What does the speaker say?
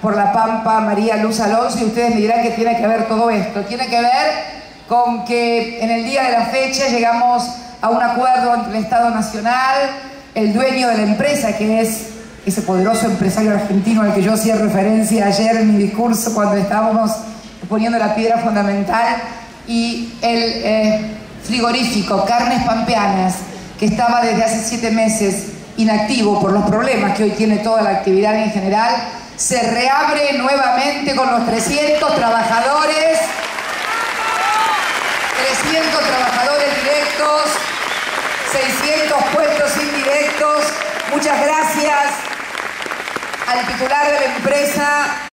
por La Pampa, María Luz Alonso, y ustedes me dirán que tiene que ver todo esto. Tiene que ver con que en el día de la fecha llegamos a un acuerdo entre el Estado Nacional, el dueño de la empresa, que es ese poderoso empresario argentino al que yo hacía referencia ayer en mi discurso cuando estábamos poniendo la piedra fundamental, y el frigorífico Carnes Pampeanas, que estaba desde hace 7 meses inactivo por los problemas que hoy tiene toda la actividad en general, se reabre nuevamente con los 300 trabajadores, 300 trabajadores directos, 600 puestos indirectos. Muchas gracias al titular de la empresa.